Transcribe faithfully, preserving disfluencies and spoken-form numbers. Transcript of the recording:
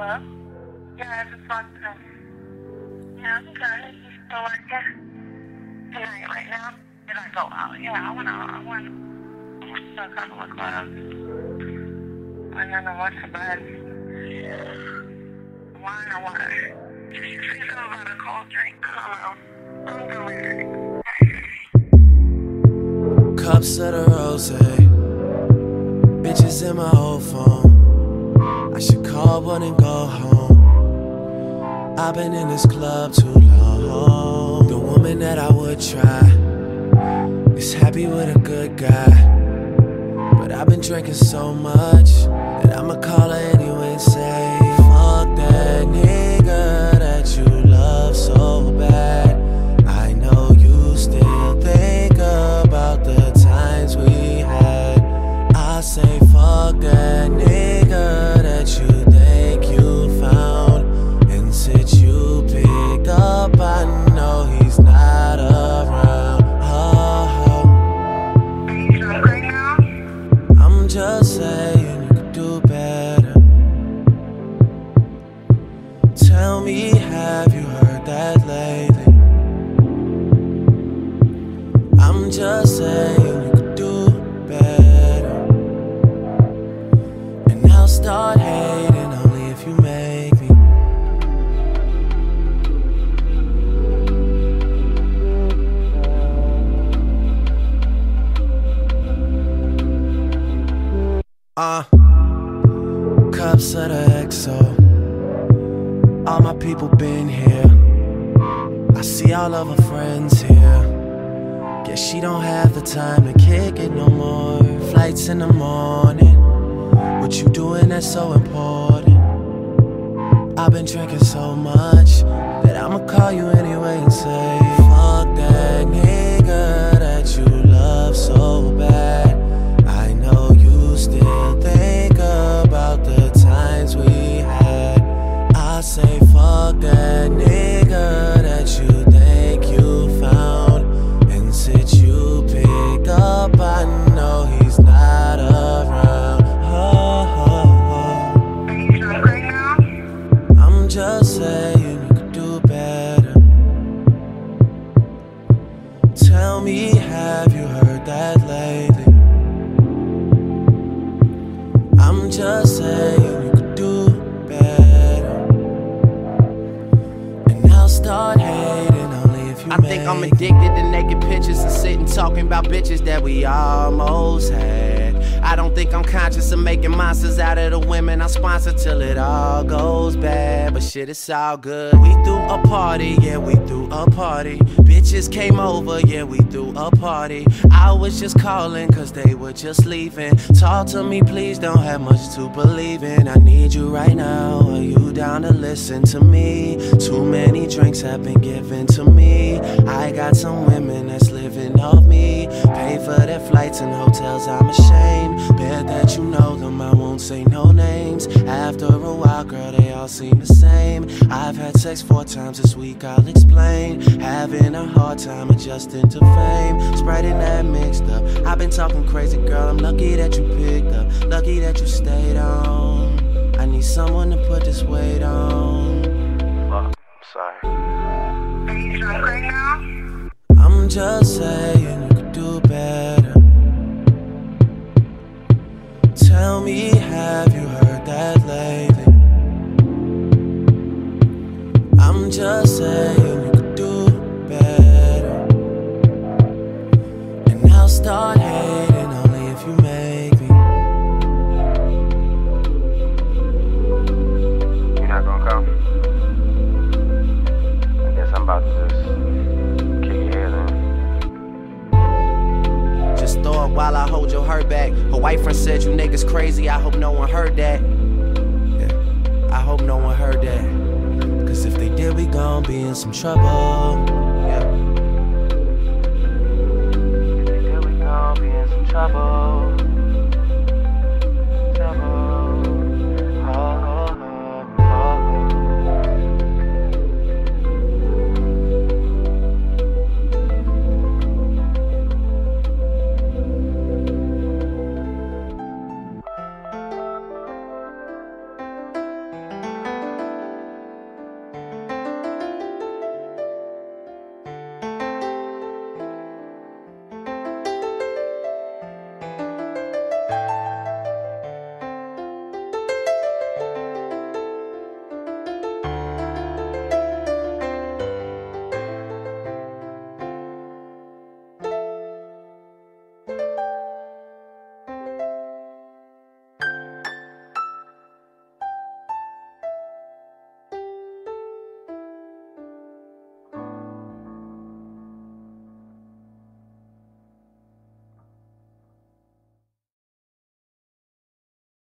Hello? Yeah, I just walked in. Yeah, I'm good. You still working? Tonight, right now? Did I go out? Yeah, I went out. I went to a couple of clubs. And then I went to bed. Wine or what? Say something about a cold drink. I don't know. I'm good with it. Cups of the rosé, bitches in my old phone. I should call one and go home. I've been in this club too long. The woman that I would try is happy with a good guy, but I've been drinking so much that I'ma call her anyway and say, fuck that nigga that you love so bad. I know you still think about the times we had. I say fuck that nigga that you think you found, and since you picked up, I know he's not around. Oh, Are you drunk right now? I'm just saying you could do better. Tell me, have you heard that lately? I'm just saying you could do better, and I'll start hating only if you make me. Uh, cups of the X O. All my people been here. I see all of her friends here. Guess she don't have the time to kick it no more. Flights in the morning. What you doing that's so important? I've been drinking so much that I'ma call you anyway and say, fuck that nigga that you love so bad. I know you still think about the times we had. I say fuck that nigga that you think you found, and since you picked up, I know he's not around. Oh, oh, oh. Are you drunk right now? I'm just saying you could do better. Tell me, have you heard that lately? I'm just saying you could do better, and I'll start hating only if you I think I'm addicted to naked pictures and sitting talking about bitches that we almost had. I don't think I'm conscious of making monsters out of the women I sponsor till it all goes bad. But shit, it's all good. We threw a party, yeah, we threw a party. Bitches came over, yeah, we threw a party. I was just calling cause they were just leaving. Talk to me, please, don't have much to believe in. I need you right now, are you down to listen to me? Too many drinks have been given to me. I got some women that's living off me. Pay for their flights and hotels, I'm ashamed. Bet that you know them, I won't say no names. After a while, girl, they all seem the same. I've had sex four times this week, I'll explain. Having a hard time adjusting to fame. Spreading that mixed up. I've been talking crazy, girl, I'm lucky that you picked up. Lucky that you stayed on. I need someone to put this weight on. Fuck, I'm sorry. Are you drunk right now? I'm just saying you could do better. Tell me, have you heard that lately? I'm just saying you could do better, and I'll start hating only if you make me. You're not gonna come? I guess I'm about to just kick your head in. Just throw it while I hold your hurt back. Her white friend said you niggas crazy, I hope no one heard that. Yeah, I hope no one heard that. Cause if they did, we gon' be in some trouble. Yeah.